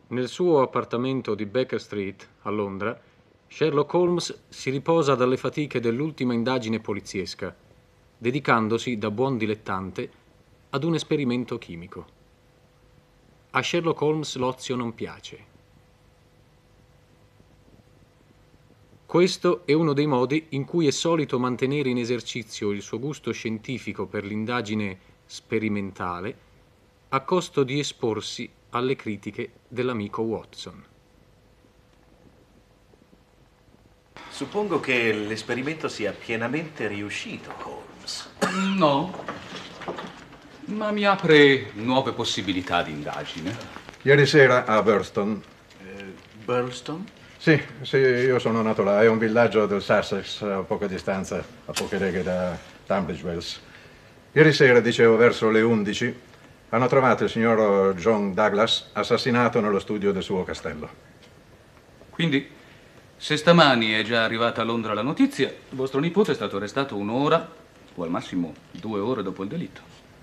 Nel suo appartamento di Baker Street, a Londra, Sherlock Holmes si riposa dalle fatiche dell'ultima indagine poliziesca, dedicandosi da buon dilettante ad un esperimento chimico. A Sherlock Holmes l'ozio non piace. Questo è uno dei modi in cui è solito mantenere in esercizio il suo gusto scientifico per l'indagine sperimentale, a costo di esporsi alle critiche dell'amico Watson. Suppongo che l'esperimento sia pienamente riuscito, Holmes. No, ma mi apre nuove possibilità di indagine. Ieri sera a Burston. Burlstone? Sì, io sono nato là. È un villaggio del Sussex, a poca distanza, a poche righe da Tunbridge Wells. Ieri sera, dicevo, verso le 11, hanno trovato il signor John Douglas assassinato nello studio del suo castello. Quindi, se stamani è già arrivata a Londra la notizia, vostro nipote è stato arrestato un'ora o al massimo 2 ore dopo il delitto.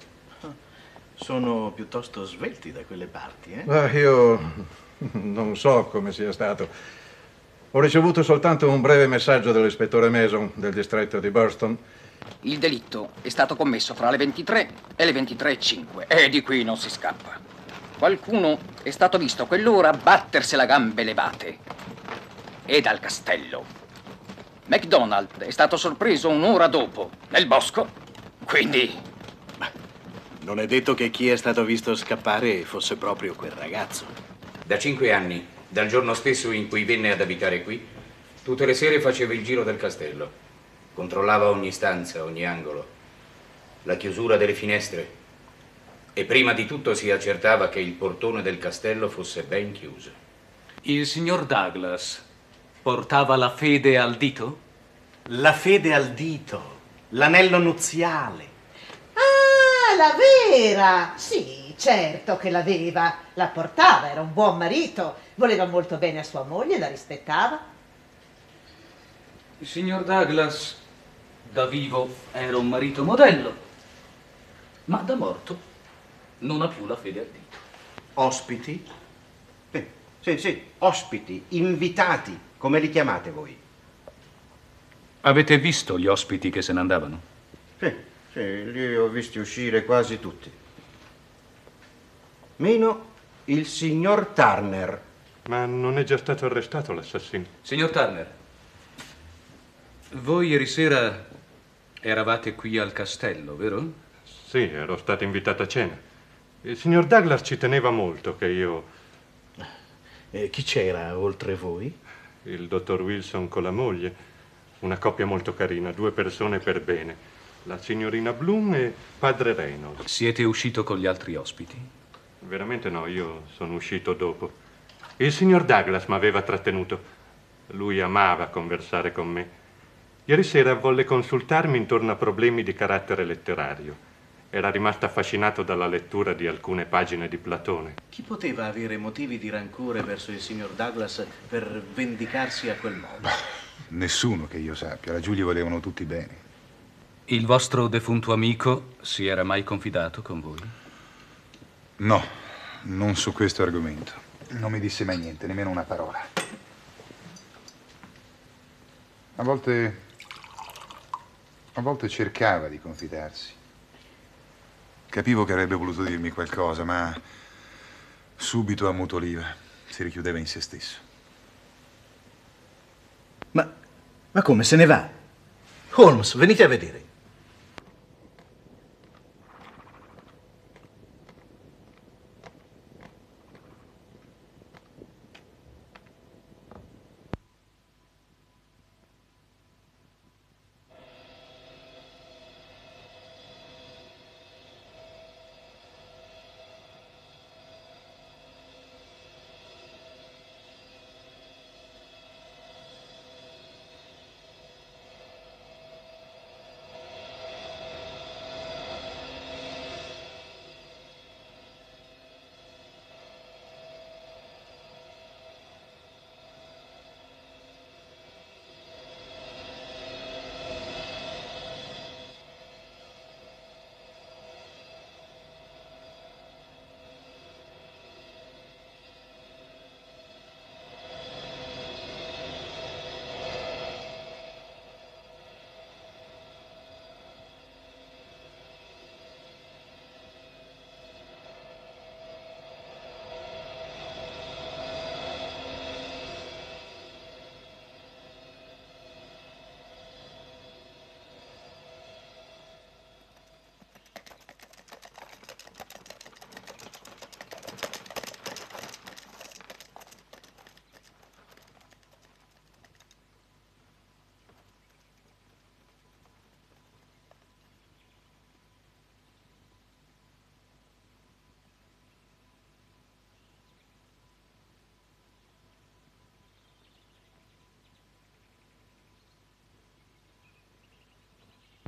Sono piuttosto svelti da quelle parti, eh? Io non so come sia stato. Ho ricevuto soltanto un breve messaggio dell'ispettore Mason del distretto di Burston. Il delitto è stato commesso fra le 23 e le 23:05 e di qui non si scappa. Qualcuno è stato visto a quell'ora battersi a gambe levate. E dal castello. MacDonald è stato sorpreso un'ora dopo, nel bosco. Quindi... Non è detto che chi è stato visto scappare fosse proprio quel ragazzo. Da 5 anni, dal giorno stesso in cui venne ad abitare qui, tutte le sere faceva il giro del castello. Controllava ogni stanza, ogni angolo, la chiusura delle finestre e prima di tutto si accertava che il portone del castello fosse ben chiuso. Il signor Douglas portava la fede al dito? La fede al dito, l'anello nuziale. Ah, la vera! Sì, certo che l'aveva. La portava, era un buon marito. Voleva molto bene a sua moglie, la rispettava. Il signor Douglas, da vivo, era un marito modello, ma da morto non ha più la fede al dito. Ospiti? Sì, ospiti, invitati, come li chiamate voi? Avete visto gli ospiti che se ne andavano? Sì, li ho visti uscire quasi tutti. Meno il signor Turner. Ma non è già stato arrestato l'assassino? Signor Turner, voi ieri sera eravate qui al castello, vero? Sì, ero stato invitato a cena. Il signor Douglas ci teneva molto che io... Chi c'era oltre voi? Il dottor Wilson con la moglie. Una coppia molto carina, 2 persone per bene. La signorina Bloom e padre Reynolds. Siete uscito con gli altri ospiti? Veramente no, io sono uscito dopo. Il signor Douglas mi aveva trattenuto. Lui amava conversare con me. Ieri sera volle consultarmi intorno a problemi di carattere letterario. Era rimasto affascinato dalla lettura di alcune pagine di Platone. Chi poteva avere motivi di rancore verso il signor Douglas per vendicarsi a quel modo? Nessuno che io sappia. Laggiù gli volevano tutti bene. Il vostro defunto amico si era mai confidato con voi? No, non su questo argomento. Non mi disse mai niente, nemmeno una parola. A volte cercava di confidarsi. Capivo che avrebbe voluto dirmi qualcosa, ma subito ammutoliva. Si richiudeva in se stesso. Ma come se ne va? Holmes, venite a vedere.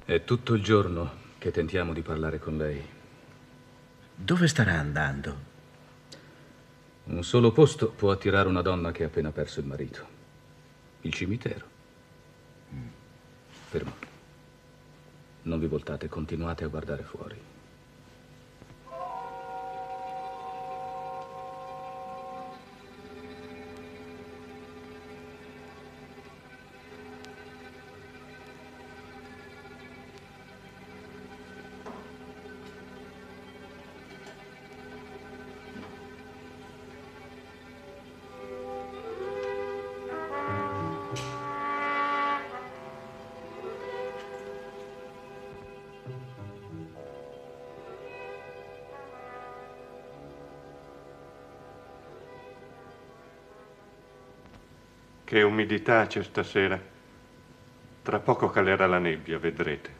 È tutto il giorno che tentiamo di parlare con lei. Dove starà andando? Un solo posto può attirare una donna che ha appena perso il marito. Il cimitero. Fermo. Non vi voltate, continuate a guardare fuori. Che umidità c'è stasera. Tra poco calerà la nebbia, vedrete.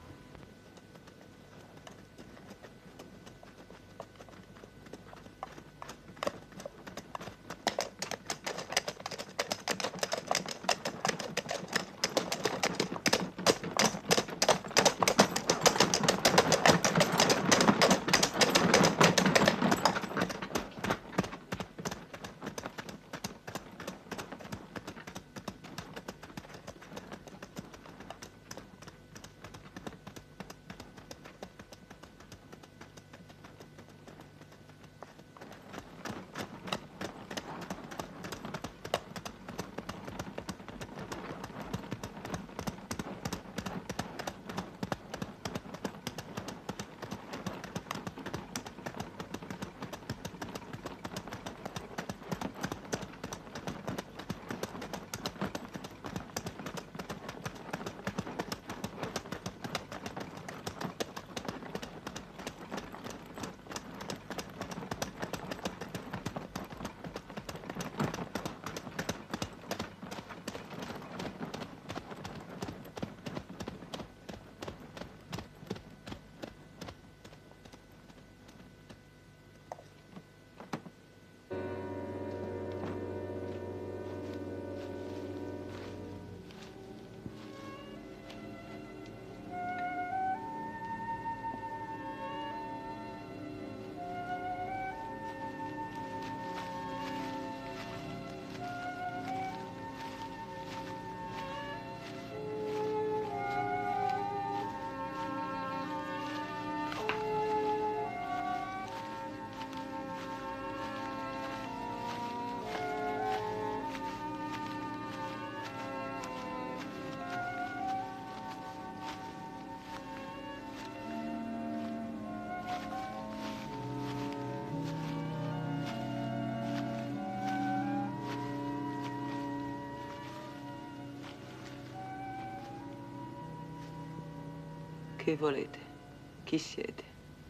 Che volete? Chi siete?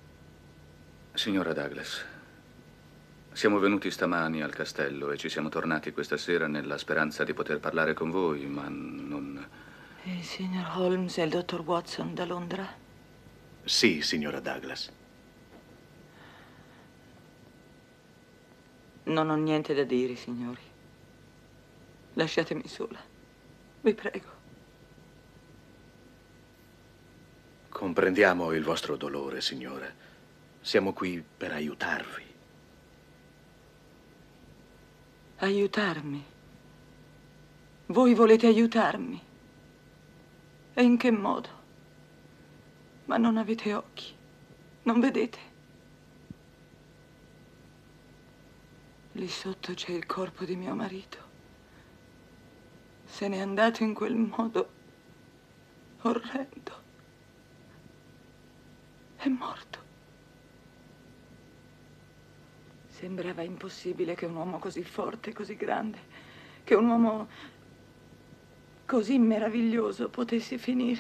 Signora Douglas, siamo venuti stamani al castello e ci siamo tornati questa sera nella speranza di poter parlare con voi, ma non... Il signor Holmes e il dottor Watson da Londra? Sì, signora Douglas. Non ho niente da dire, signori. Lasciatemi sola. Vi prego. Comprendiamo il vostro dolore, signora. Siamo qui per aiutarvi. Aiutarmi? Voi volete aiutarmi? E in che modo? Ma non avete occhi? Non vedete? Lì sotto c'è il corpo di mio marito. Se n'è andato in quel modo orrendo. È morto. Sembrava impossibile che un uomo così forte, così grande, che un uomo così meraviglioso potesse finire.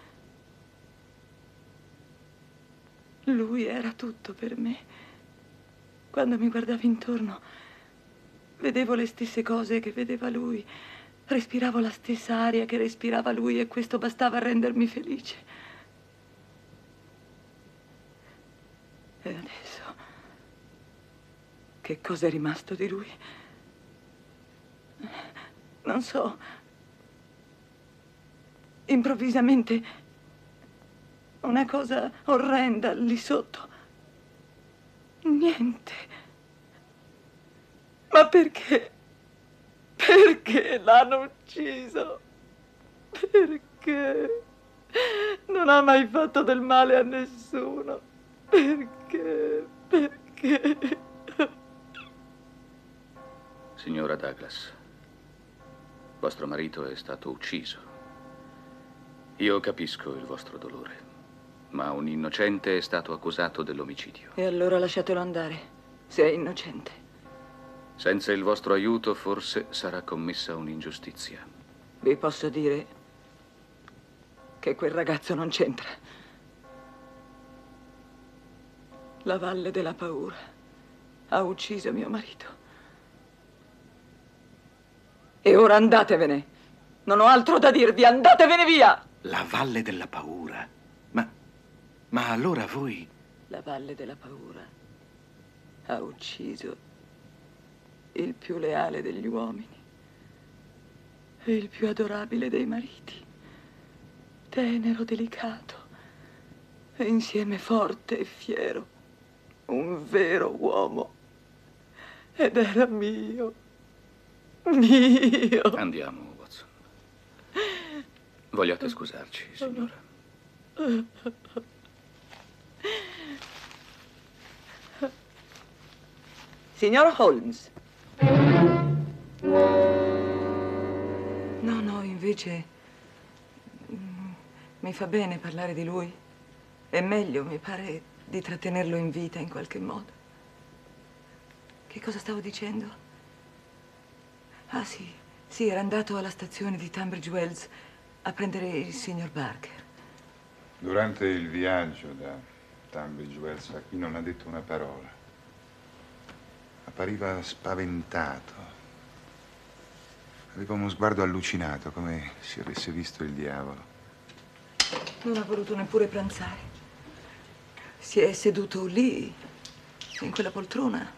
Lui era tutto per me. Quando mi guardavo intorno, vedevo le stesse cose che vedeva lui. Respiravo la stessa aria che respirava lui e questo bastava a rendermi felice. E adesso, che cosa è rimasto di lui? Non so. Improvvisamente una cosa orrenda lì sotto. Niente. Ma perché? Perché l'hanno ucciso? Perché? Non ha mai fatto del male a nessuno. Perché? Perché? Signora Douglas, vostro marito è stato ucciso. Io capisco il vostro dolore, ma un innocente è stato accusato dell'omicidio. E allora lasciatelo andare, se è innocente. Senza il vostro aiuto forse sarà commessa un'ingiustizia. Vi posso dire che quel ragazzo non c'entra. La Valle della Paura ha ucciso mio marito. E ora andatevene. Non ho altro da dirvi, andatevene via! La Valle della Paura? Ma allora voi... La Valle della Paura ha ucciso il più leale degli uomini e il più adorabile dei mariti. Tenero, delicato e insieme forte e fiero. Un vero uomo. Ed era mio. Mio. Andiamo, Watson. Vogliate scusarci, signora? Signor Holmes. No, invece mi fa bene parlare di lui. È meglio, mi pare, di trattenerlo in vita in qualche modo. Che cosa stavo dicendo? Ah, sì, era andato alla stazione di Tunbridge Wells a prendere il signor Barker. Durante il viaggio da Tunbridge Wells a qui non ha detto una parola. Appariva spaventato. Aveva uno sguardo allucinato, come se avesse visto il diavolo. Non ha voluto neppure pranzare. Si è seduto lì, in quella poltrona.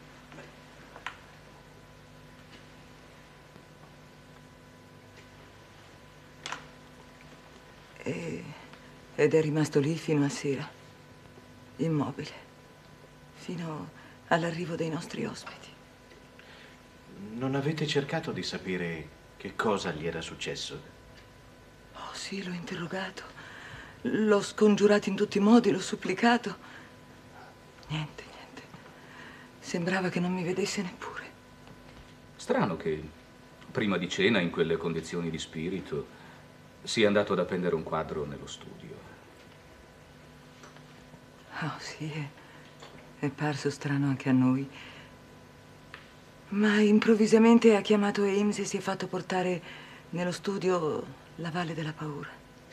Ed è rimasto lì fino a sera, immobile, fino all'arrivo dei nostri ospiti. Non avete cercato di sapere che cosa gli era successo? Oh, sì, l'ho interrogato. L'ho scongiurato in tutti i modi, l'ho supplicato. Niente. Sembrava che non mi vedesse neppure. Strano che prima di cena, in quelle condizioni di spirito, sia andato ad appendere un quadro nello studio. Oh, sì, è parso strano anche a noi. Ma improvvisamente ha chiamato Ames e si è fatto portare nello studio La Valle della Paura.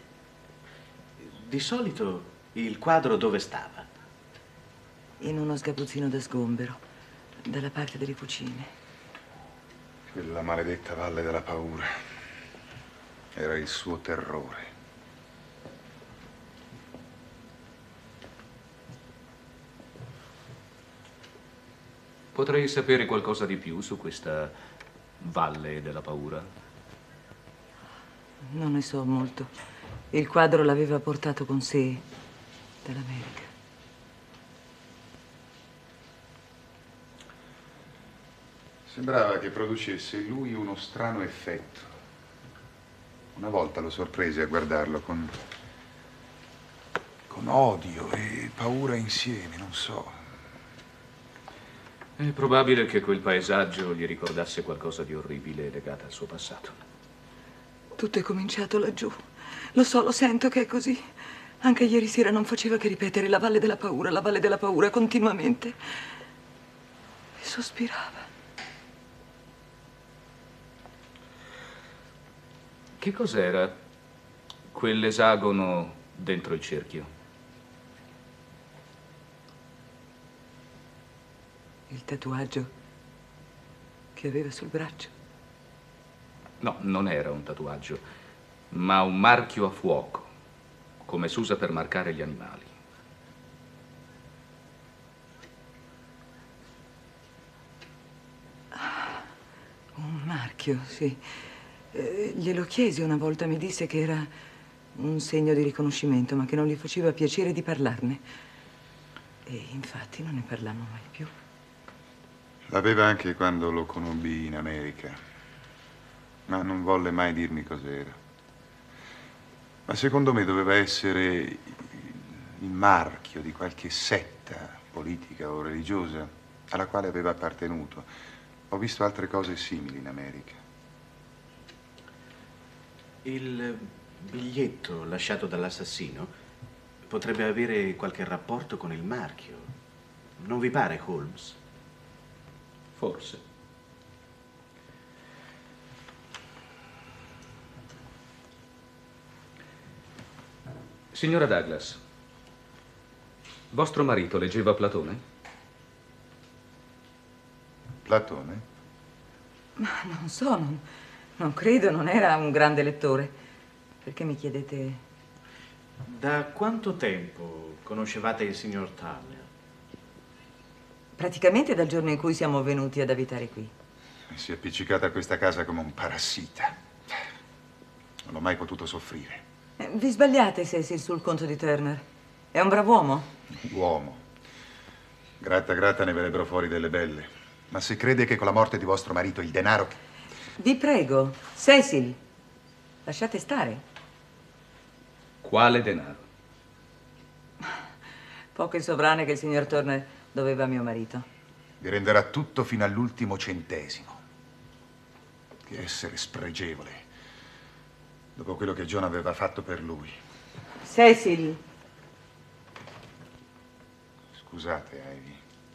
Di solito il quadro dove stava? In uno sgabuzzino da sgombero, dalla parte delle cucine. Quella maledetta Valle della Paura era il suo terrore. Potrei sapere qualcosa di più su questa Valle della Paura? Non ne so molto. Il quadro l'aveva portato con sé dall'America. Sembrava che producesse in lui uno strano effetto. Una volta lo sorprese a guardarlo con odio e paura insieme, non so. È probabile che quel paesaggio gli ricordasse qualcosa di orribile legato al suo passato. Tutto è cominciato laggiù. Lo so, lo sento che è così. Anche ieri sera non faceva che ripetere la Valle della Paura continuamente. E sospirava. Che cos'era quell'esagono dentro il cerchio? Il tatuaggio che aveva sul braccio. No, non era un tatuaggio, ma un marchio a fuoco, come si usa per marcare gli animali. Un marchio, sì. Glielo chiesi una volta, mi disse che era un segno di riconoscimento, ma che non gli faceva piacere di parlarne. E infatti non ne parlammo mai più. L'aveva anche quando lo conobbi in America, ma non volle mai dirmi cos'era. Ma secondo me doveva essere il marchio di qualche setta politica o religiosa alla quale aveva appartenuto. Ho visto altre cose simili in America. Il biglietto lasciato dall'assassino potrebbe avere qualche rapporto con il marchio. Non vi pare, Holmes? Forse. Signora Douglas, vostro marito leggeva Platone? Platone? Ma non so, non credo, non era un grande lettore. Perché mi chiedete? Da quanto tempo conoscevate il signor Turner? Praticamente dal giorno in cui siamo venuti ad abitare qui. Si è appiccicata a questa casa come un parassita. Non l'ho mai potuto soffrire. Vi sbagliate, Cecil, sul conto di Turner. È un brav'uomo. Uomo. Gratta gratta ne verrebbero fuori delle belle. Ma se crede che con la morte di vostro marito il denaro... Vi prego, Cecil, lasciate stare. Quale denaro? Poche sovrane che il signor Turner doveva a mio marito. Vi renderà tutto fino all'ultimo centesimo. Che essere spregevole. Dopo quello che John aveva fatto per lui. Cecil. Scusate, Ivy.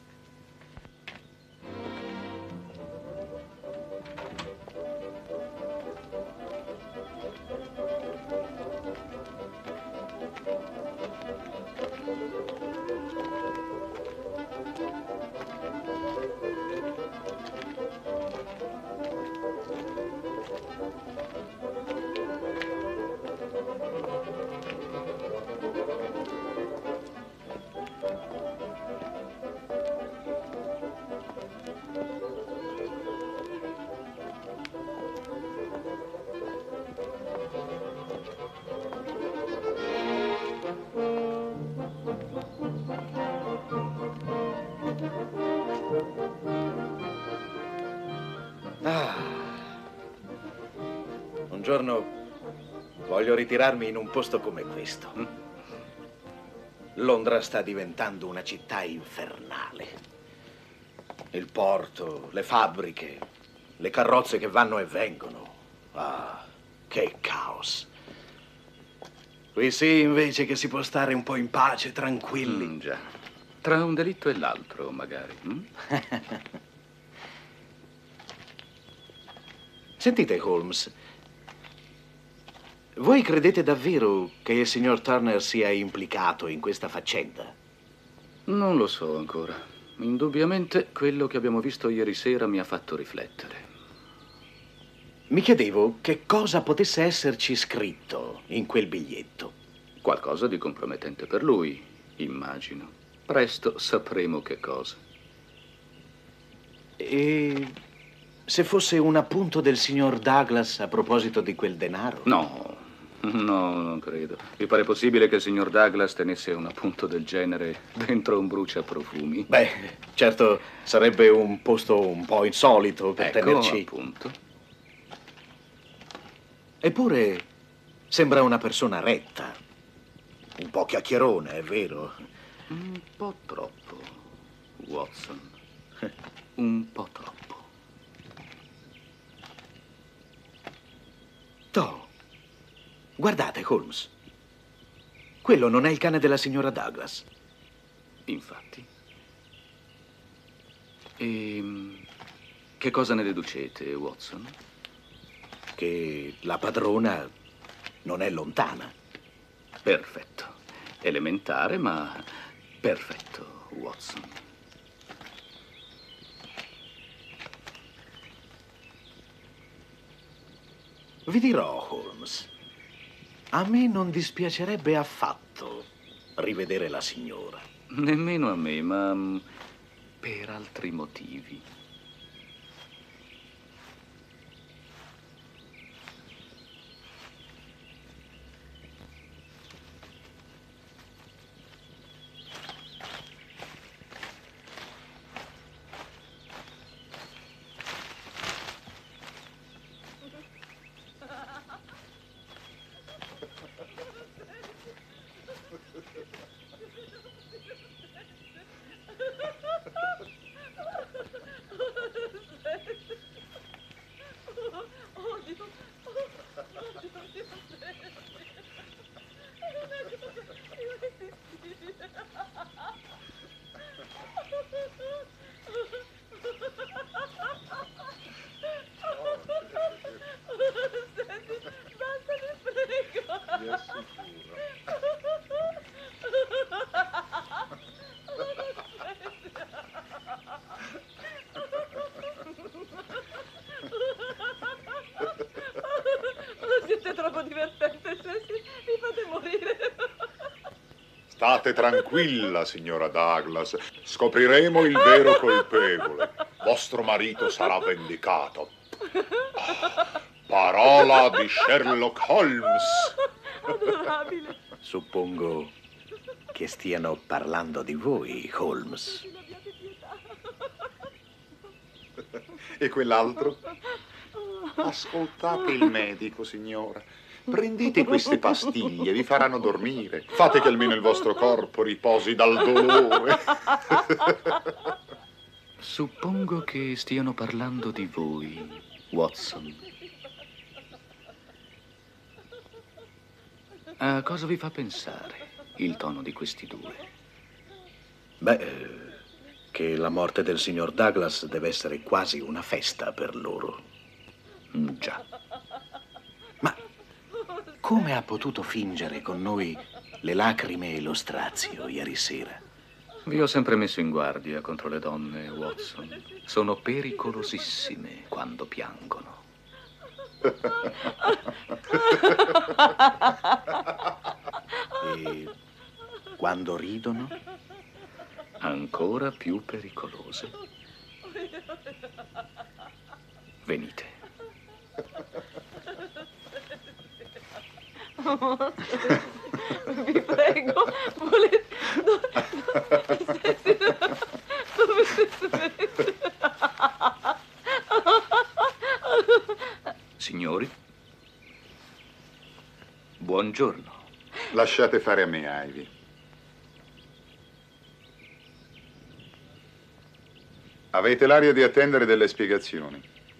Un giorno voglio ritirarmi in un posto come questo. Londra sta diventando una città infernale. Il porto, le fabbriche, le carrozze che vanno e vengono. Ah, che caos. Qui sì, invece, che si può stare un po' in pace, tranquilli. Già. Tra un delitto e l'altro, magari. Sentite, Holmes, voi credete davvero che il signor Turner sia implicato in questa faccenda? Non lo so ancora. Indubbiamente quello che abbiamo visto ieri sera mi ha fatto riflettere. Mi chiedevo che cosa potesse esserci scritto in quel biglietto. Qualcosa di compromettente per lui, immagino. Presto sapremo che cosa. E se fosse un appunto del signor Douglas a proposito di quel denaro? No, non credo. Vi pare possibile che il signor Douglas tenesse un appunto del genere dentro un bruciaprofumi? Beh, certo, sarebbe un posto un po' insolito per tenerci. Appunto. Eppure sembra una persona retta. Un po' chiacchierone, è vero? Un po' troppo, Watson. Un po' troppo. Guardate, Holmes. Quello non è il cane della signora Douglas. Infatti. E che cosa ne deducete, Watson? Che la padrona non è lontana. Perfetto. Elementare, ma perfetto, Watson. Vi dirò, Holmes, a me non dispiacerebbe affatto rivedere la signora. Nemmeno a me, ma per altri motivi. Siete troppo divertente, Cecil. Mi fate morire. State tranquilla, signora Douglas. Scopriremo il vero colpevole. Vostro marito sarà vendicato. Parola di Sherlock Holmes. Adorabile. Suppongo che stiano parlando di voi, Holmes. E quell'altro? Ascoltate il medico, signora. Prendete queste pastiglie, vi faranno dormire. Fate che almeno il vostro corpo riposi dal dolore. Suppongo che stiano parlando di voi, Watson. A cosa vi fa pensare il tono di questi due? Beh, che la morte del signor Douglas deve essere quasi una festa per loro. Già. Ma come ha potuto fingere con noi le lacrime e lo strazio ieri sera? Vi ho sempre messo in guardia contro le donne, Watson. Sono pericolosissime quando piangono. E quando ridono? Ancora più pericolose. Venite. Oh, vi prego, volete... Dove Signori, buongiorno. Lasciate fare a me, Ivy. Avete l'aria di attendere delle spiegazioni.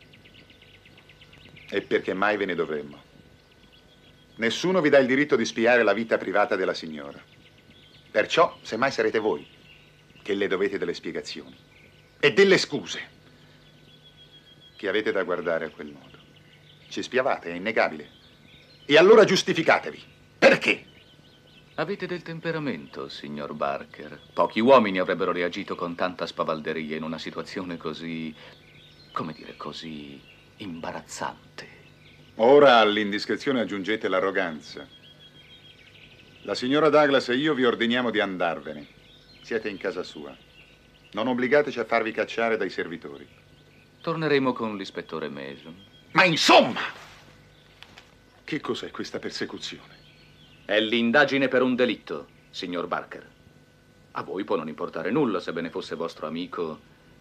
E perché mai ve ne dovremmo? Nessuno vi dà il diritto di spiare la vita privata della signora. Perciò, semmai sarete voi che le dovete delle spiegazioni e delle scuse. Che avete da guardare a quel modo. Ci spiavate, è innegabile. E allora giustificatevi. Perché? Avete del temperamento, signor Barker. Pochi uomini avrebbero reagito con tanta spavalderia in una situazione così, come dire, così imbarazzante. Ora all'indiscrezione aggiungete l'arroganza. La signora Douglas e io vi ordiniamo di andarvene. Siete in casa sua. Non obbligateci a farvi cacciare dai servitori. Torneremo con l'ispettore Mason. Ma insomma! Che cos'è questa persecuzione? È l'indagine per un delitto, signor Barker. A voi può non importare nulla, sebbene fosse vostro amico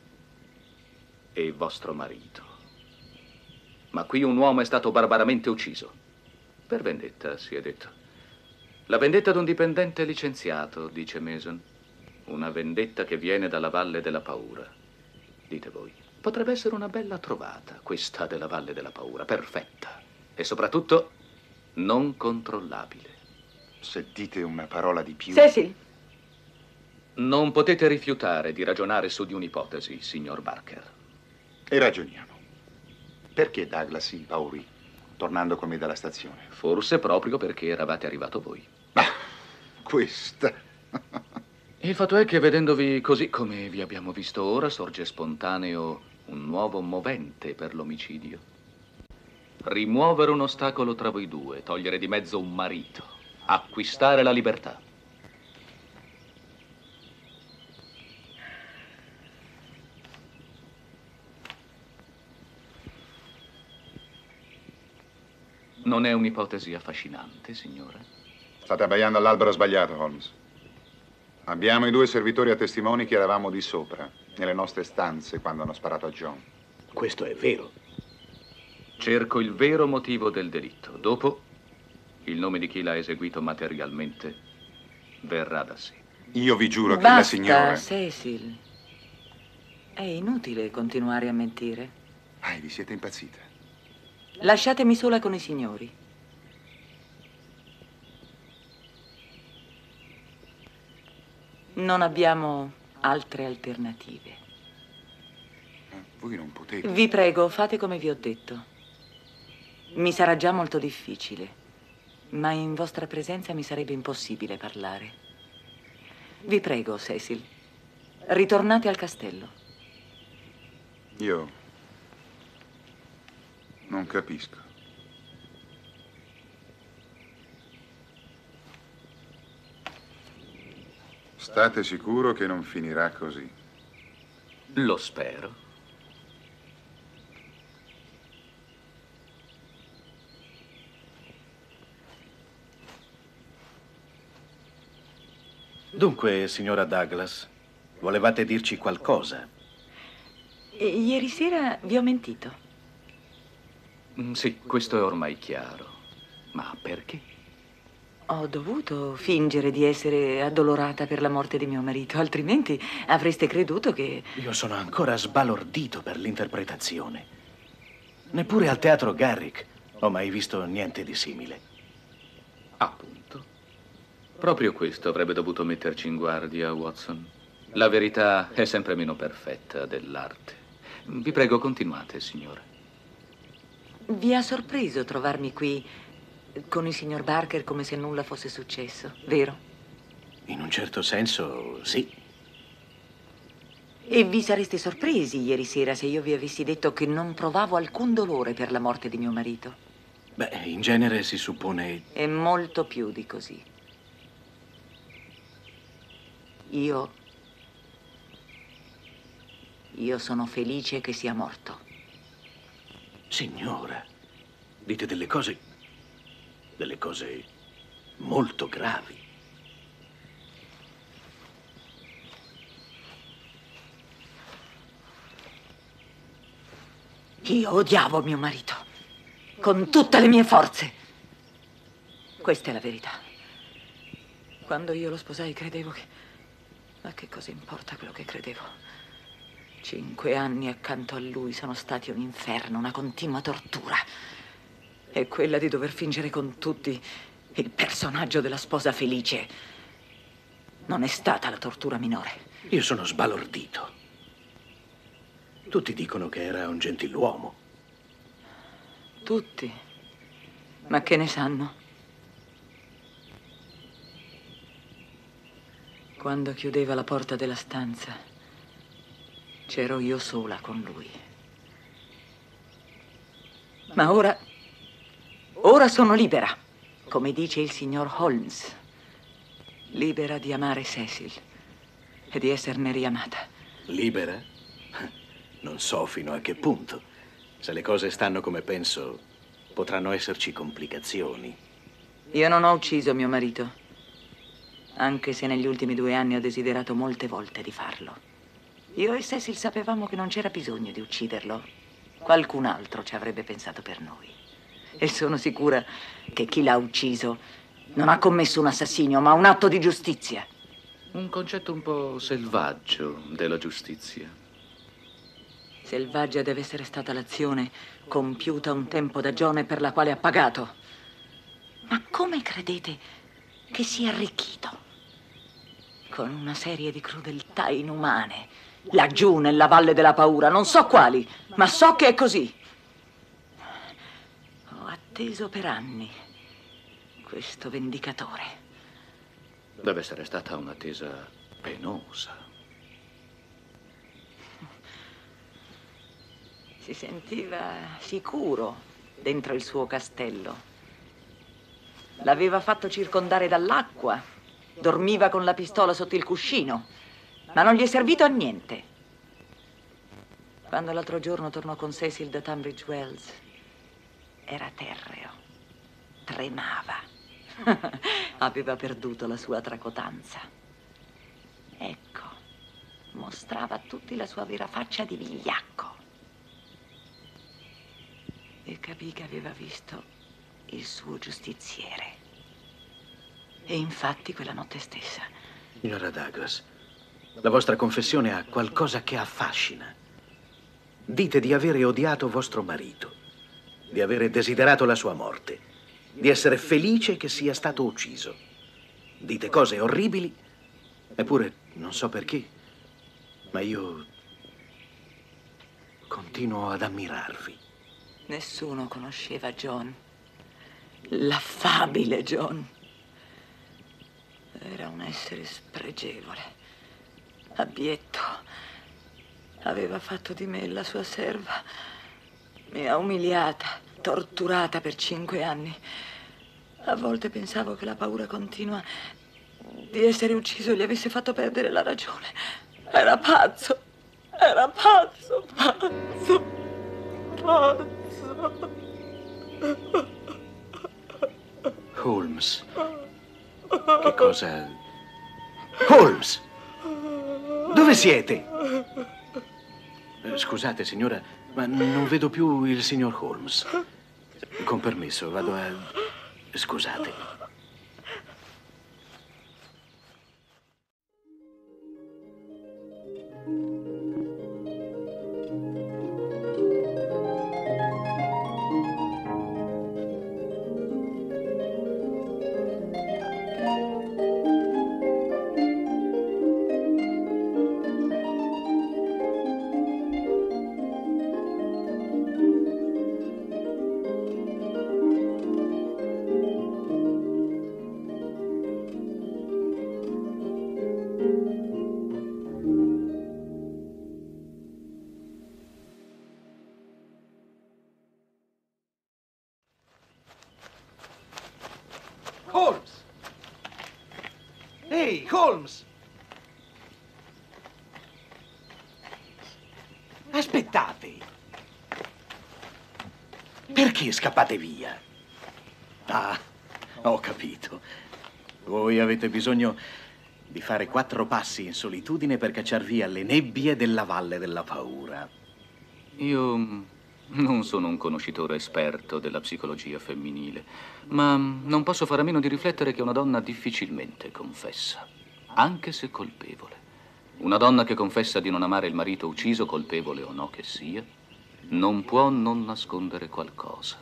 e vostro marito. Ma qui un uomo è stato barbaramente ucciso. Per vendetta, si è detto. La vendetta d'un dipendente licenziato, dice Mason. Una vendetta che viene dalla Valle della Paura. Dite voi. Potrebbe essere una bella trovata, questa della Valle della Paura. Perfetta. E soprattutto non controllabile. Se dite una parola di più... Cecil. Non potete rifiutare di ragionare su di un'ipotesi, signor Barker. E ragioniamo. Perché Douglas si impaurì, tornando con me dalla stazione? Forse proprio perché eravate arrivato voi. Ah, questa... Il fatto è che vedendovi così come vi abbiamo visto ora, sorge spontaneo un nuovo movente per l'omicidio. Rimuovere un ostacolo tra voi due, togliere di mezzo un marito, acquistare la libertà. Non è un'ipotesi affascinante, signora? State abbaiando all'albero sbagliato, Holmes. Abbiamo i due servitori a testimoni che eravamo di sopra, nelle nostre stanze, quando hanno sparato a John. Questo è vero. Cerco il vero motivo del delitto. Dopo, il nome di chi l'ha eseguito materialmente verrà da sé. Io vi giuro che Basta, la signora... Cecil. È inutile continuare a mentire. Vi siete impazzita. Lasciatemi sola con i signori. Non abbiamo altre alternative. Voi non potete. Vi prego, fate come vi ho detto. Mi sarà già molto difficile, ma in vostra presenza mi sarebbe impossibile parlare. Vi prego, Cecil, ritornate al castello. Io non capisco. State sicuro che non finirà così? Lo spero. Dunque, signora Douglas, volevate dirci qualcosa? Ieri sera vi ho mentito. Sì, questo è ormai chiaro. Ma perché? Ho dovuto fingere di essere addolorata per la morte di mio marito, altrimenti avreste creduto che... Io sono ancora sbalordito per l'interpretazione. Neppure al teatro Garrick ho mai visto niente di simile. Appunto. Proprio questo avrebbe dovuto metterci in guardia, Watson. La verità è sempre meno perfetta dell'arte. Vi prego, continuate, signora. Vi ha sorpreso trovarmi qui con il signor Barker come se nulla fosse successo, vero? In un certo senso, sì. E vi sareste sorpresi ieri sera se io vi avessi detto che non provavo alcun dolore per la morte di mio marito. Beh, in genere si suppone... È molto più di così. Io sono felice che sia morto. Signora, dite delle cose molto gravi. Io odiavo mio marito con tutte le mie forze. Questa è la verità. Quando io lo sposai credevo che... Ma che cosa importa quello che credevo? 5 anni accanto a lui sono stati un inferno, una continua tortura. E quella di dover fingere con tutti il personaggio della sposa felice non è stata la tortura minore. Io sono sbalordito. Tutti dicono che era un gentiluomo. Tutti? Ma che ne sanno? Quando chiudeva la porta della stanza, c'ero io sola con lui. Ma ora sono libera, come dice il signor Holmes. Libera di amare Cecil e di esserne riamata. Libera? Non so fino a che punto. Se le cose stanno come penso, potranno esserci complicazioni. Io non ho ucciso mio marito, anche se negli ultimi 2 anni ho desiderato molte volte di farlo. Io e Cecil sapevamo che non c'era bisogno di ucciderlo. Qualcun altro ci avrebbe pensato per noi. E sono sicura che chi l'ha ucciso non ha commesso un assassinio, ma un atto di giustizia. Un concetto un po' selvaggio della giustizia. Selvaggia deve essere stata l'azione compiuta un tempo da Gione per la quale ha pagato. Ma come credete che sia arricchito? Con una serie di crudeltà inumane, laggiù nella Valle della Paura, non so quali, ma so che è così. Ho atteso per anni questo vendicatore. Deve essere stata un'attesa penosa. Si sentiva sicuro dentro il suo castello. L'aveva fatto circondare dall'acqua. Dormiva con la pistola sotto il cuscino, ma non gli è servito a niente. Quando l'altro giorno tornò con Cecil da Tunbridge Wells, era terreo, tremava. Aveva perduto la sua tracotanza. Ecco, mostrava a tutti la sua vera faccia di vigliacco. E capì che aveva visto il suo giustiziere. E infatti quella notte stessa... Signora Douglas, la vostra confessione ha qualcosa che affascina. Dite di avere odiato vostro marito. di avere desiderato la sua morte, di essere felice che sia stato ucciso. Dite cose orribili, eppure non so perché, ma io continuo ad ammirarvi. Nessuno conosceva John. L'affabile John. Era un essere spregevole, abietto. Aveva fatto di me la sua serva. Mi ha umiliata, torturata per 5 anni. A volte pensavo che la paura continua di essere ucciso gli avesse fatto perdere la ragione. Era pazzo, pazzo. Holmes. Che cosa... Holmes! Dove siete? Scusate, signora, ma non vedo più il signor Holmes. Con permesso, vado a... Scusate. Holmes! Ehi, Holmes! Aspettate! Perché scappate via? Ah, ho capito. Voi avete bisogno di fare 4 passi in solitudine per cacciar via le nebbie della Valle della Paura. Io non sono un conoscitore esperto della psicologia femminile, ma non posso fare a meno di riflettere che una donna difficilmente confessa, anche se colpevole. Una donna che confessa di non amare il marito ucciso, colpevole o no che sia, non può non nascondere qualcosa.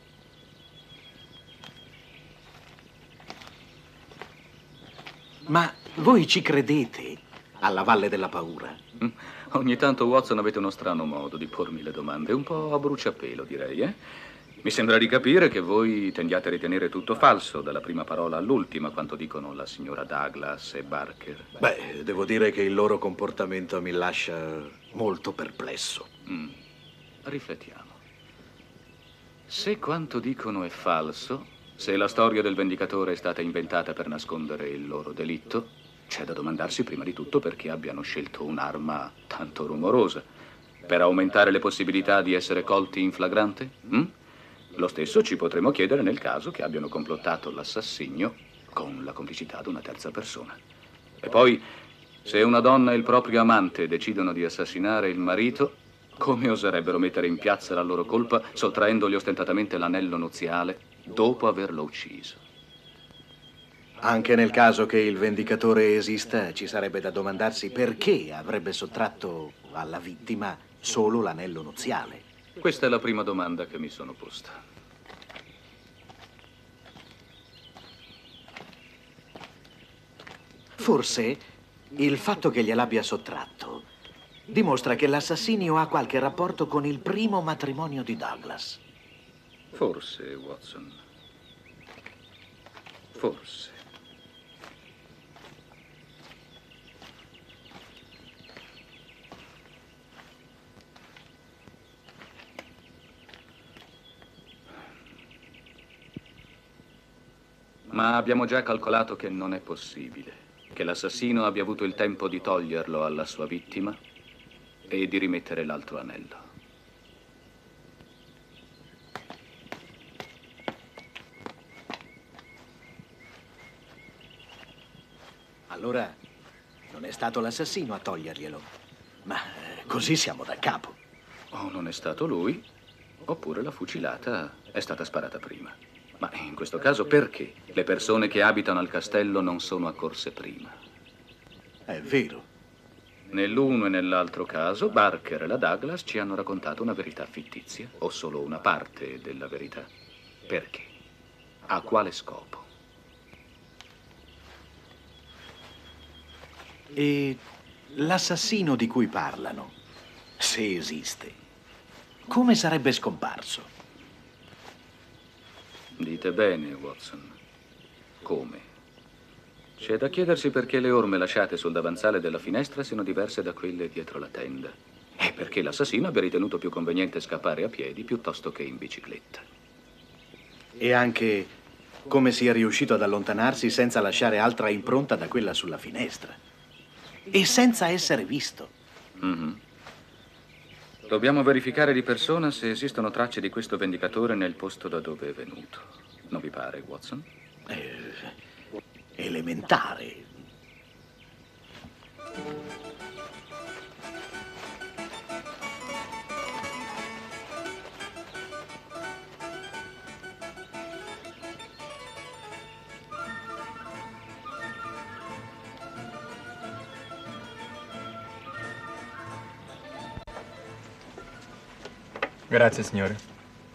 Ma voi ci credete alla Valle della Paura? Ogni tanto, Watson, avete uno strano modo di pormi le domande, un po' a bruciapelo, direi, eh? Mi sembra di capire che voi tendiate a ritenere tutto falso, dalla prima parola all'ultima, quanto dicono la signora Douglas e Barker. Beh, devo dire che il loro comportamento mi lascia molto perplesso. Riflettiamo. Se quanto dicono è falso, se la storia del vendicatore è stata inventata per nascondere il loro delitto, c'è da domandarsi prima di tutto perché abbiano scelto un'arma tanto rumorosa. Per aumentare le possibilità di essere colti in flagrante? Lo stesso ci potremmo chiedere nel caso che abbiano complottato l'assassinio con la complicità di una terza persona. E poi, se una donna e il proprio amante decidono di assassinare il marito, come oserebbero mettere in piazza la loro colpa sottraendogli ostentatamente l'anello nuziale dopo averlo ucciso? Anche nel caso che il vendicatore esista, ci sarebbe da domandarsi perché avrebbe sottratto alla vittima solo l'anello nuziale. Questa è la prima domanda che mi sono posta. Forse il fatto che gliel'abbia sottratto dimostra che l'assassinio ha qualche rapporto con il primo matrimonio di Douglas. Forse, Watson. Forse. Ma abbiamo già calcolato che non è possibile, che l'assassino abbia avuto il tempo di toglierlo alla sua vittima e di rimettere l'altro anello. Allora non è stato l'assassino a toglierglielo, ma così siamo da capo. O non è stato lui, oppure la fucilata è stata sparata prima. Ma in questo caso perché le persone che abitano al castello non sono accorse prima? È vero. Nell'uno e nell'altro caso, Barker e la Douglas ci hanno raccontato una verità fittizia, o solo una parte della verità. Perché? A quale scopo? E l'assassino di cui parlano, se esiste, come sarebbe scomparso? Dite bene, Watson. Come? C'è da chiedersi perché le orme lasciate sul davanzale della finestra siano diverse da quelle dietro la tenda. E perché l'assassino abbia ritenuto più conveniente scappare a piedi piuttosto che in bicicletta. E anche come sia riuscito ad allontanarsi senza lasciare altra impronta da quella sulla finestra. E senza essere visto. Mhm. Dobbiamo verificare di persona se esistono tracce di questo vendicatore nel posto da dove è venuto. Non vi pare, Watson? Elementare. Grazie, signore.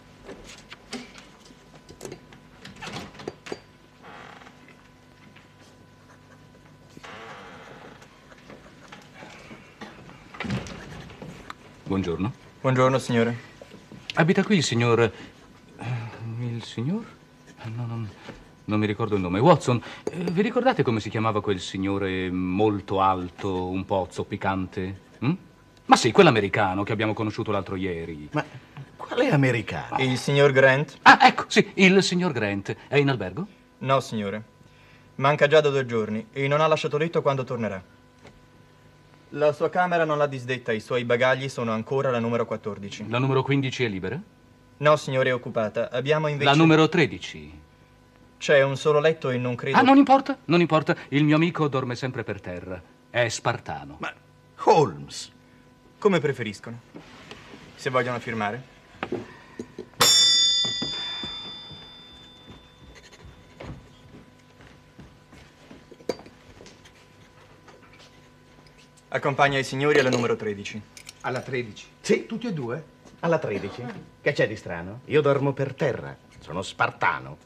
Buongiorno. Buongiorno, signore. Abita qui il signor... Il signor? Non mi ricordo il nome. Watson, vi ricordate come si chiamava quel signore molto alto, un po' zoppicante? Ma sì, quell'americano che abbiamo conosciuto l'altro ieri. Ma quale americano? Il signor Grant? Ah, ecco, sì, il signor Grant. È in albergo? No, signore. Manca già da 2 giorni e non ha lasciato letto quando tornerà. La sua camera non l'ha disdetta, i suoi bagagli sono ancora la numero 14. La numero 15 è libera? No, signore, è occupata. Abbiamo invece... La numero 13? C'è un solo letto e non credo... Ah, non importa, non importa. Il mio amico dorme sempre per terra. È spartano. Ma Holmes! Come preferiscono. Se vogliono firmare. Accompagna i signori alla numero 13. Alla 13? Sì, tutti e due? Alla 13? Che c'è di strano? Io dormo per terra. Sono spartano.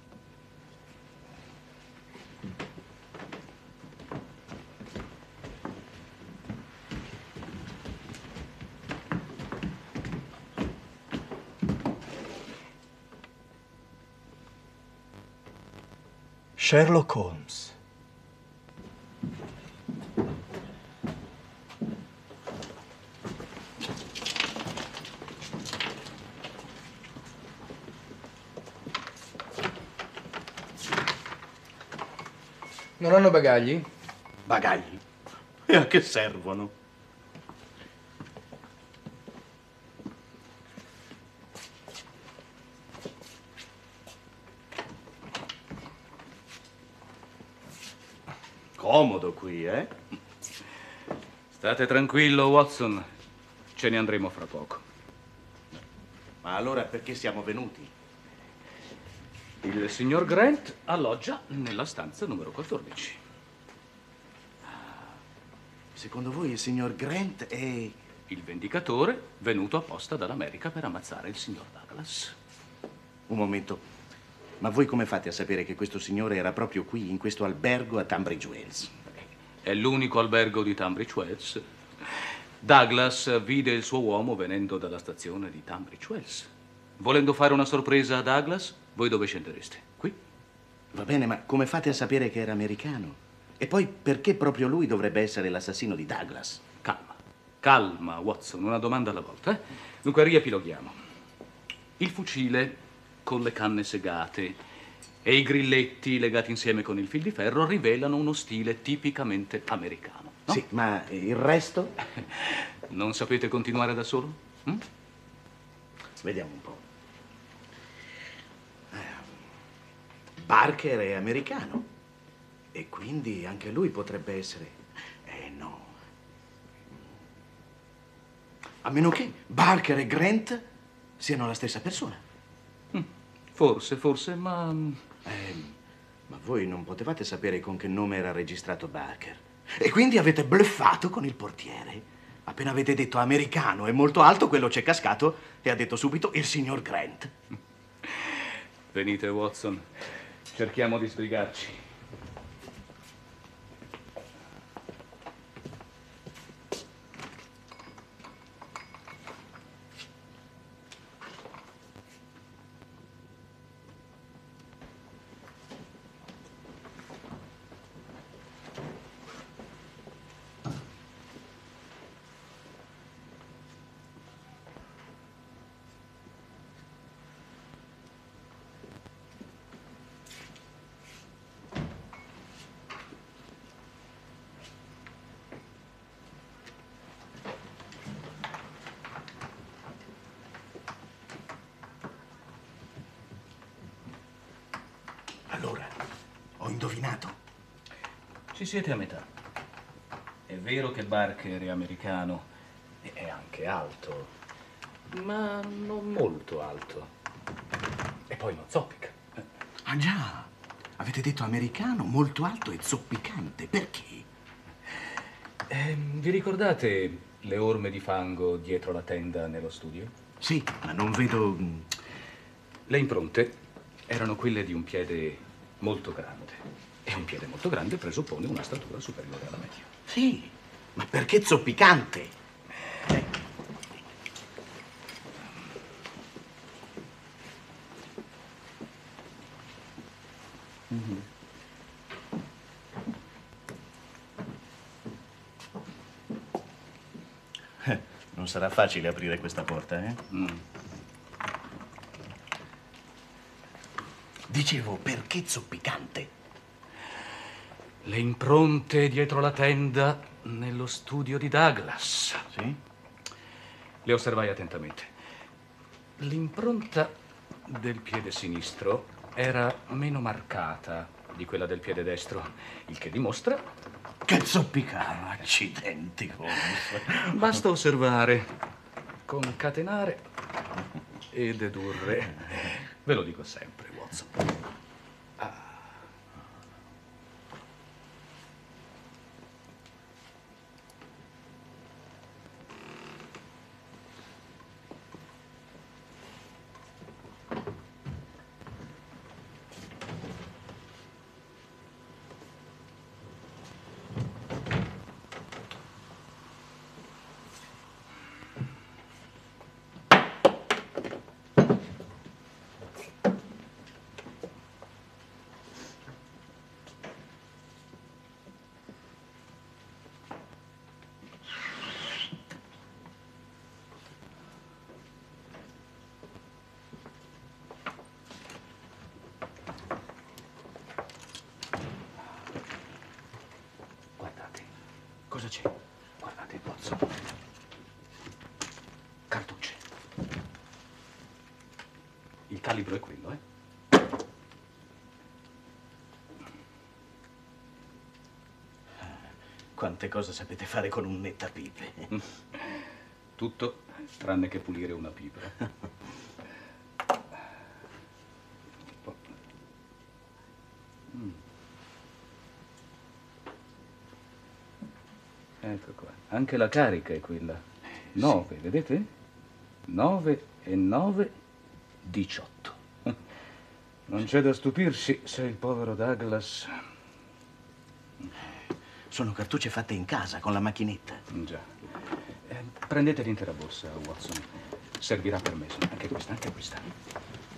Sherlock Holmes. Non hanno bagagli? Bagagli? E a che servono? Comodo qui, eh? State tranquillo, Watson. Ce ne andremo fra poco. Ma allora perché siamo venuti? Il signor Grant alloggia nella stanza numero 14. Secondo voi il signor Grant è... Il vendicatore venuto apposta dall'America per ammazzare il signor Douglas. Un momento. Ma voi come fate a sapere che questo signore era proprio qui, in questo albergo a Tunbridge Wells? È l'unico albergo di Tunbridge Wells. Douglas vide il suo uomo venendo dalla stazione di Tunbridge Wells. Volendo fare una sorpresa a Douglas, voi dove scendereste? Qui? Va bene, ma come fate a sapere che era americano? E poi perché proprio lui dovrebbe essere l'assassino di Douglas? Calma, calma, Watson, una domanda alla volta. Dunque, riepiloghiamo. Il fucile con le canne segate e i grilletti legati insieme con il fil di ferro rivelano uno stile tipicamente americano, no? Sì, ma il resto? Non sapete continuare da solo? Vediamo un po'. Barker è americano e quindi anche lui potrebbe essere... no. A meno che Barker e Grant siano la stessa persona. Forse, ma... Ma voi non potevate sapere con che nome era registrato Barker. E quindi avete bluffato con il portiere. Appena avete detto americano e molto alto, quello c'è cascato e ha detto subito il signor Grant. Venite, Watson. Cerchiamo di spiegarci. Allora, ho indovinato. Ci siete a metà. È vero che Barker è americano e è anche alto, ma non molto alto. E poi non zoppica. Ah già, avete detto americano, molto alto e zoppicante. Perché? Vi ricordate le orme di fango dietro la tenda nello studio? Sì, ma non vedo... Le impronte erano quelle di un piede molto grande. E un piede molto grande presuppone una statura superiore alla media. Sì, ma perché zoppicante? Non sarà facile aprire questa porta, eh? Dicevo, perché zoppicante? Le impronte dietro la tenda nello studio di Douglas. Sì? Le osservai attentamente. L'impronta del piede sinistro era meno marcata di quella del piede destro, il che dimostra... Che zoppicava, accidenti, Holmes. Basta osservare, concatenare e dedurre. Ve lo dico sempre, Watson. Cosa c'è? Guardate, Watson. Cartucce. Il calibro è quello, eh? Quante cose sapete fare con un nettapipe. Tutto tranne che pulire una pipa. Ecco qua. Anche la carica è quella. 9, sì. Vedete? 9 e 9, 18. Non c'è da stupirsi se il povero Douglas... Sono cartucce fatte in casa, con la macchinetta. Già. Prendete l'intera borsa, Watson. Servirà per me, anche questa, anche questa.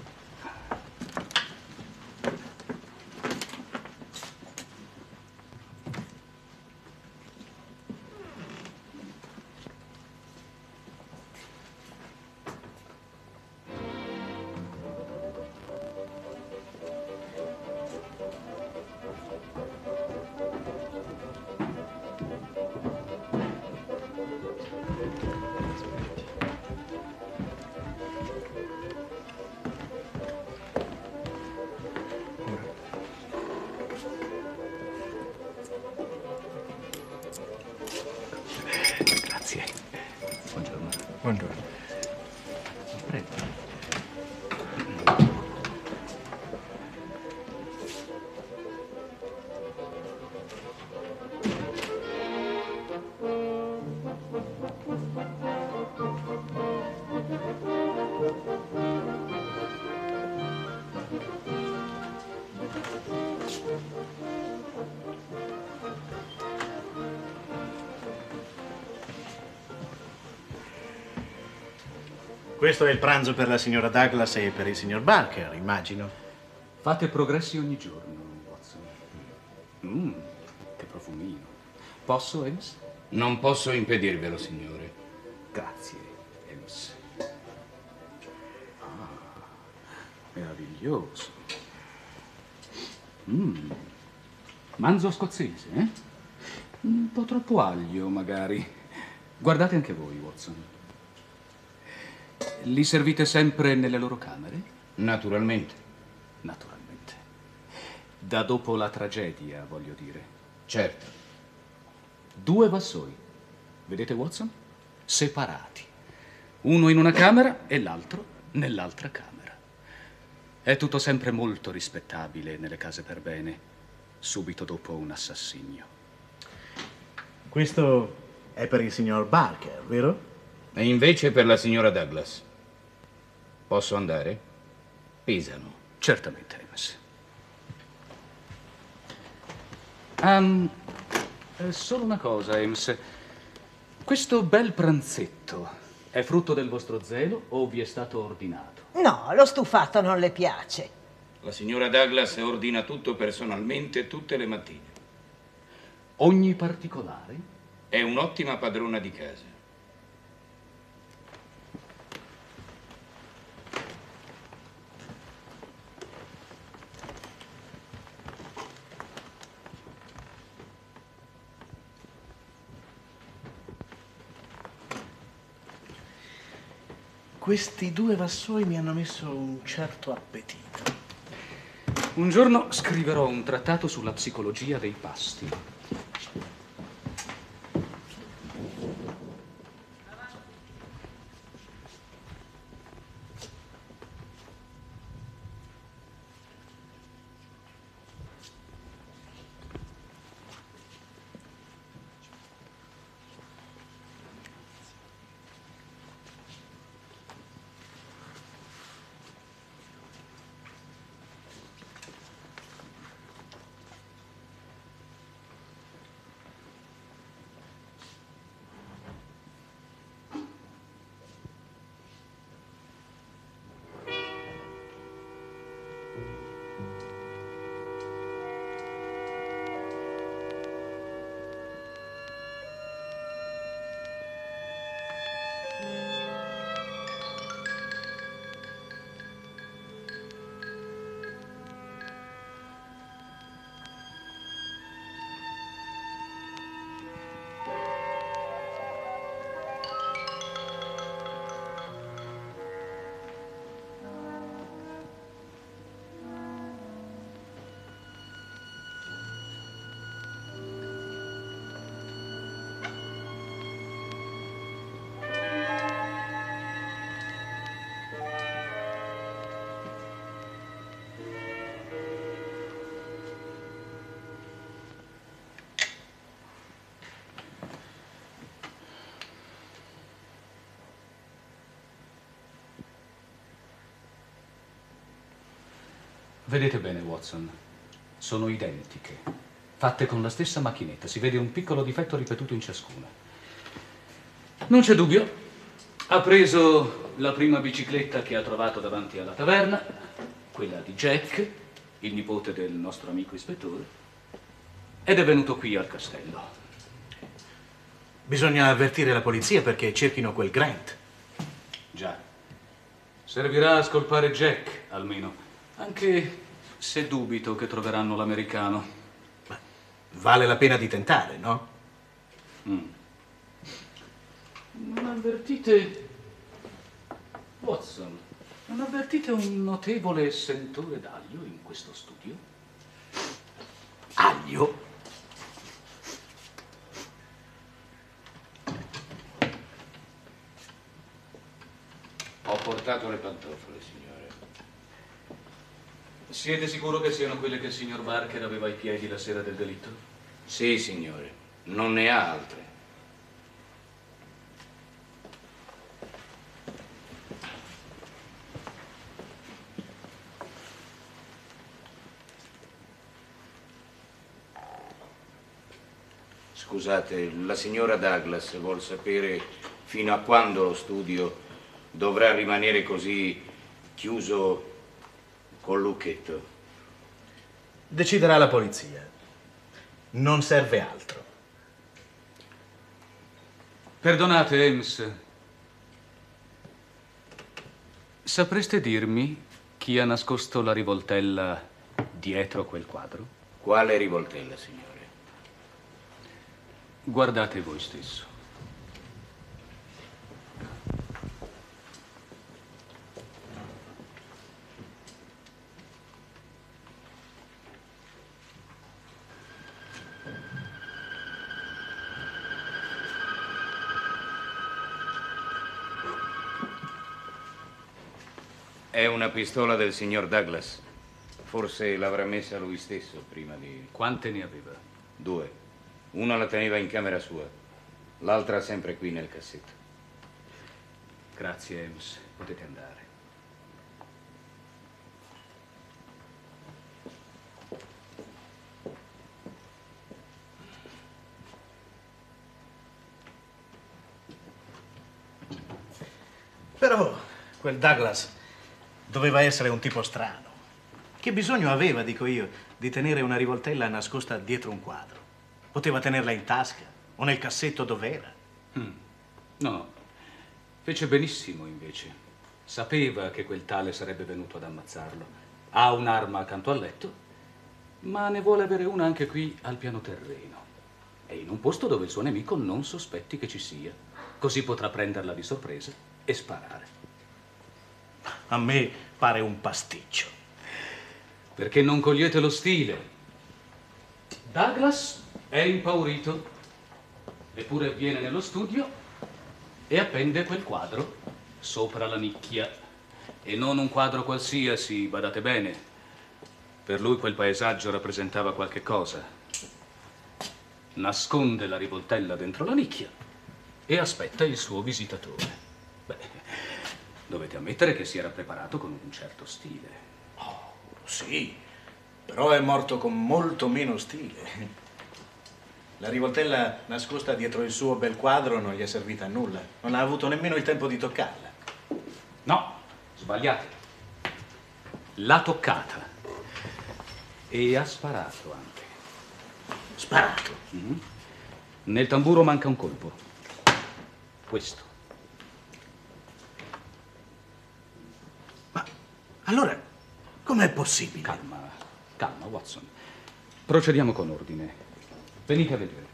Grazie. Buongiorno. Buongiorno. Prego. Questo è il pranzo per la signora Douglas e per il signor Barker, immagino. Fate progressi ogni giorno, Watson. Che profumino. Posso, Ames? Non posso impedirvelo, signore. Grazie, Ames. Ah, meraviglioso. Manzo scozzese, eh? Un po' troppo aglio, magari. Guardate anche voi, Watson. Li servite sempre nelle loro camere? Naturalmente. Naturalmente. Da dopo la tragedia, voglio dire. Certo. 2 vassoi. Vedete, Watson? Separati. Uno in una camera e l'altro nell'altra camera. È tutto sempre molto rispettabile nelle case per bene, subito dopo un assassinio. Questo è per il signor Barker, vero? E invece per la signora Douglas. Posso andare? Pesano. Certamente, Ames. Solo una cosa, Ames. Questo bel pranzetto è frutto del vostro zelo o vi è stato ordinato? No, lo stufato non le piace. La signora Douglas ordina tutto personalmente tutte le mattine. Ogni particolare? È un'ottima padrona di casa. Questi 2 vassoi mi hanno messo un certo appetito. Un giorno scriverò un trattato sulla psicologia dei pasti. Vedete bene, Watson, sono identiche, fatte con la stessa macchinetta. Si vede un piccolo difetto ripetuto in ciascuna. Non c'è dubbio, ha preso la prima bicicletta che ha trovato davanti alla taverna, quella di Jack, il nipote del nostro amico ispettore, ed è venuto qui al castello. Bisogna avvertire la polizia perché cerchino quel Grant. Già, servirà a scolpare Jack, almeno. Anche se dubito che troveranno l'americano. Vale la pena di tentare, no? Non avvertite, Watson, non avvertite un notevole sentore d'aglio in questo studio? Aglio? Ho portato le pantofole, signore. Siete sicuro che siano quelle che il signor Barker aveva ai piedi la sera del delitto? Sì, signore. Non ne ha altre. Scusate, la signora Douglas vuol sapere fino a quando lo studio dovrà rimanere così chiuso col lucchetto. Deciderà la polizia. Non serve altro. Perdonate, Ames. Sapreste dirmi chi ha nascosto la rivoltella dietro quel quadro? Quale rivoltella, signore? Guardate voi stesso. È una pistola del signor Douglas. Forse l'avrà messa lui stesso prima di... Quante ne aveva? 2. Una la teneva in camera sua, l'altra sempre qui nel cassetto. Grazie, Ames. Potete andare. Però quel Douglas doveva essere un tipo strano. Che bisogno aveva, dico io, di tenere una rivoltella nascosta dietro un quadro? Poteva tenerla in tasca o nel cassetto dov'era. No, fece benissimo invece. Sapeva che quel tale sarebbe venuto ad ammazzarlo. Ha un'arma accanto al letto, ma ne vuole avere una anche qui al piano terreno. E in un posto dove il suo nemico non sospetti che ci sia. Così potrà prenderla di sorpresa e sparare. A me pare un pasticcio. Perché non cogliete lo stile? Douglas è impaurito, eppure viene nello studio e appende quel quadro sopra la nicchia. E non un quadro qualsiasi, badate bene. Per lui quel paesaggio rappresentava qualche cosa. Nasconde la rivoltella dentro la nicchia e aspetta il suo visitatore. Beh, dovete ammettere che si era preparato con un certo stile. Sì, però è morto con molto meno stile. La rivoltella nascosta dietro il suo bel quadro non gli è servita a nulla. Non ha avuto nemmeno il tempo di toccarla. No, sbagliate. L'ha toccata. E ha sparato anche. Sparato? Nel tamburo manca un colpo. Questo. Ma allora, com'è possibile? Calma, Watson. Procediamo con ordine. Venite a vedere.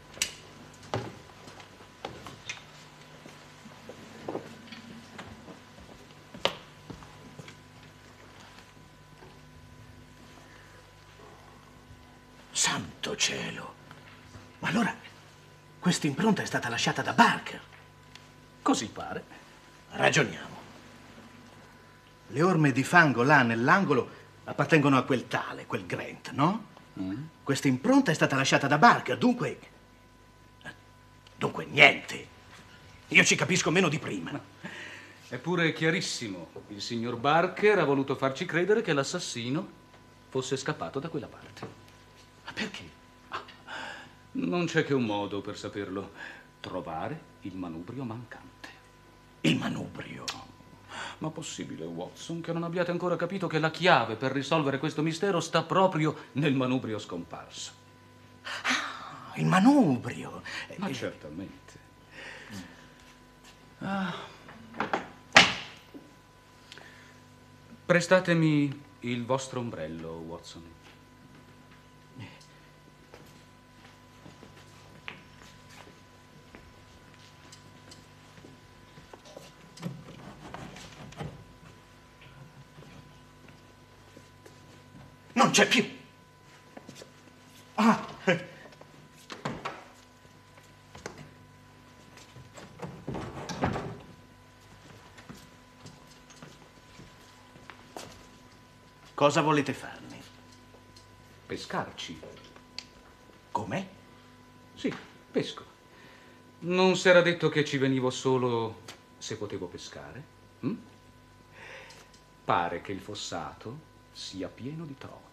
Santo cielo! Ma allora, questa impronta è stata lasciata da Barker? Così pare. Ragioniamo. Le orme di fango là nell'angolo appartengono a quel tale, quel Grant, no? Questa impronta è stata lasciata da Barker, dunque niente. Io ci capisco meno di prima. Eppure è chiarissimo. Il signor Barker ha voluto farci credere che l'assassino fosse scappato da quella parte. Ma perché? Non c'è che un modo per saperlo. Trovare il manubrio mancante. Il manubrio? Ma possibile, Watson, che non abbiate ancora capito che la chiave per risolvere questo mistero sta proprio nel manubrio scomparso? Ah, il manubrio! Ma certamente. Prestatemi il vostro ombrello, Watson. Non c'è più! Ah! Cosa volete farne? Pescarci. Come? Sì, pesco. Non s'era detto che ci venivo solo se potevo pescare? Pare che il fossato sia pieno di trova.